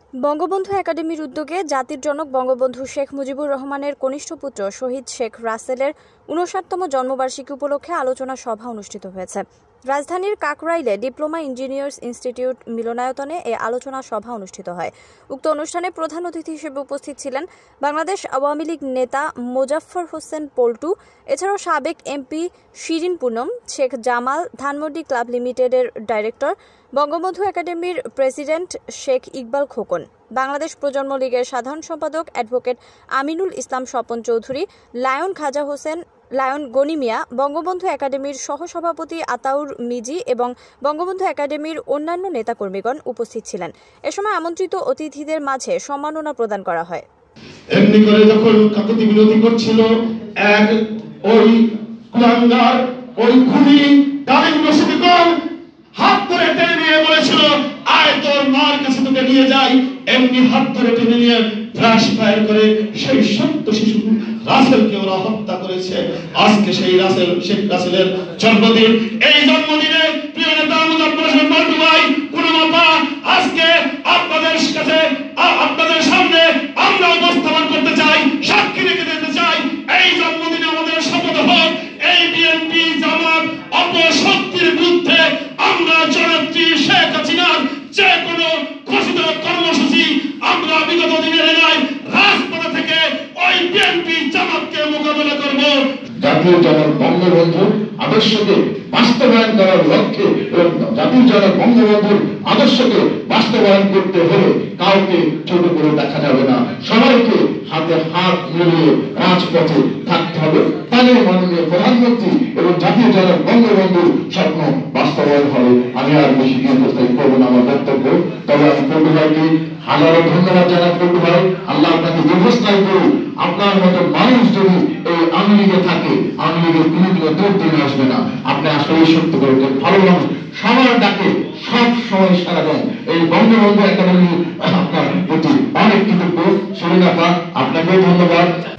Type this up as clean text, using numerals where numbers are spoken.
বঙ্গবন্ধু একাডেমির উদ্যোগে জাতির জনক বঙ্গবন্ধু শেখ মুজিবুর রহমানের কনিষ্ঠ পুত্র শহীদ শেখ রাসেলের ৫৯তম জন্মবার্ষিকী উপলক্ষে আলোচনা সভা অনুষ্ঠিত হয়েছে। রাজধানীর কাকরাইলে ডিপ্লোমা ইঞ্জিনিয়ার্স ইনস্টিটিউট মিলনায়তনে এ আলোচনা সভা অনুষ্ঠিত হয়। উক্ত অনুষ্ঠানে প্রধান অতিথি হিসেবে উপস্থিত ছিলেন বাংলাদেশ আওয়ামী লীগ নেতা মোজাফফর হোসেন পল্টু, এছাড়াও সাবেক এমপি শিরিন পুনম, শেখ জামাল, ধানমন্ডি ক্লাব লিমিটেডের ডাইরেক্টর, বঙ্গবন্ধু একাডেমির প্রেসিডেন্ট শেখ ইকবাল খোকন, বাংলাদেশ প্রজন্ম লীগের সাধারণ সম্পাদক advocate Aminul Islam Swapan Chowdhury, lion Khaja Hossain, lion Gani Mia, Bangabandhu একাডেমির সহসভাপতি আতাউর মিজি এবং বঙ্গবন্ধু একাডেমির অন্যান্য নেতাকর্মীগণ উপস্থিত ছিলেন। এ সময় আমন্ত্রিত অতিথিদের মাঝে সম্মাননা প্রদান করা হয়। এমনি করে যখন কাকুতি বিরোধী করছিল, এক ওই কুলাঙ্গার, ওই খুনি ডালিম রশিদগণ হাত ধরে টেনে নিয়ে বলেছিল, আয় তোর মার কাছে তোকে নিয়ে যাই। এমনি হাত ধরে টেনে নিয়ে ফ্ল্যাশ ফায়ার করে সেই সত্য শিশু রাসেলকে ওরা হত্যা করেছে। আজকে সেই রাসেল, শেখ রাসেলের জন্মদিন। এই জন্মদিনে প্রিয় নেতা মুজাফফর হোসেন পল্টু ভাই, কুলমাতা, আজকে আপনাদের কাছে, আপনাদের সামনে আমরা উপস্থাপন করতে চাই, সাক্ষী রেখে দিতে চাই, এই জন্মদিনে আমাদের শপথ হোক, এই বিএনপি জামাত অপশক্তির বিরুদ্ধে আমরা জননেত্রী শেখ হাসিনার যে কোনো ঘোষিত কর্মসূচি আমরা বিগত দিনের নয়, রাজপথে থেকে ওই বিএনপি জামাতকে মোকাবেলা করব। জাতীয় জনক বঙ্গবন্ধুর আদর্শকে বাস্তবায়ন করার লক্ষ্যে এবং জাতীয় জনক বঙ্গবন্ধুর আদর্শকে বাস্তবায়ন করতে হলে কাউকে ছোট করে দেখা যাবে না, সবাইকে হাতে হাত মিলিয়ে রাজপথে থাকতে হবে। তাহলে মাননীয় প্রধানমন্ত্রী এবং জাতীয় জনক বঙ্গবন্ধুর স্বপ্ন বাস্তবায়ন হবে। আমি আর বেশি দীর্ঘস্থায়ী করবো না আমার বক্তব্য। তবে আমি পল্টু ভাইকে হাজারো ধন্যবাদ জানাই। পল্টু ভাই, আল্লাহ আপনাকে দীর্ঘস্থায়ী করুন। আপনার মতো মানুষ যদি এই আওয়ামী লীগে থাকে, আওয়ামী লীগের কোনোদিনও দূর দিনে আসবে না। আপনি আসলে সত্য করে ভালো মানুষ, সবার ডাকে সব সময় সারা দেন। এই বঙ্গবন্ধু একাডেমি আপনার প্রতি অনেক কৃতজ্ঞ। শরীর আপনাকেও ধন্যবাদ।